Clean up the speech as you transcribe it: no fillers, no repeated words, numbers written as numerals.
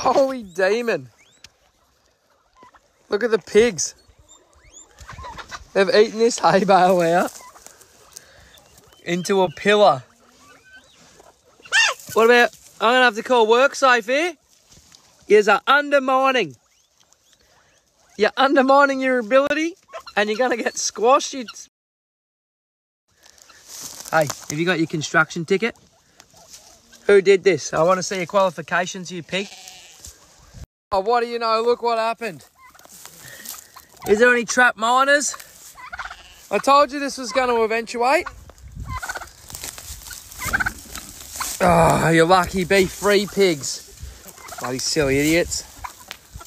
Holy demon. Look at the pigs. They've eaten this hay bale out into a pillar. What about, I'm going to have to call WorkSafe here. Yous are undermining. You're undermining your ability and you're going to get squashed. Hey, have you got your construction ticket? Who did this? I want to see your qualifications, you pig. Oh, what do you know? Look what happened. Is there any trapped miners? I told you this was going to eventuate. Oh, you lucky beef-free pigs. Bloody silly idiots.